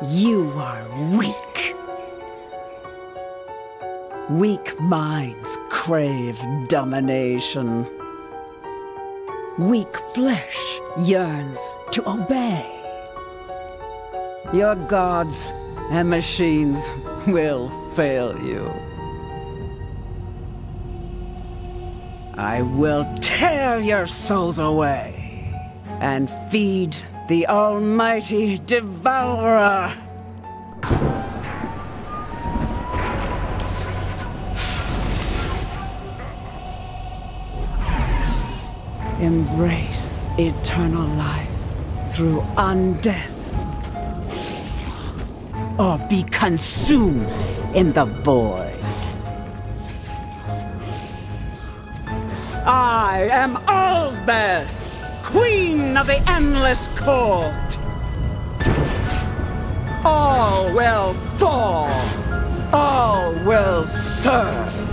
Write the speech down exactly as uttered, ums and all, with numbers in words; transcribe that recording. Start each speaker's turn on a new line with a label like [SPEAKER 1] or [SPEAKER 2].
[SPEAKER 1] You are weak. Weak minds crave domination. Weak flesh yearns to obey. Your gods and machines will fail you. I will tear your souls away and feed the almighty devourer. Embrace eternal life through undeath, or be consumed in the void. I am Elsbeth, Queen of the Endless Court. All will fall, all will serve.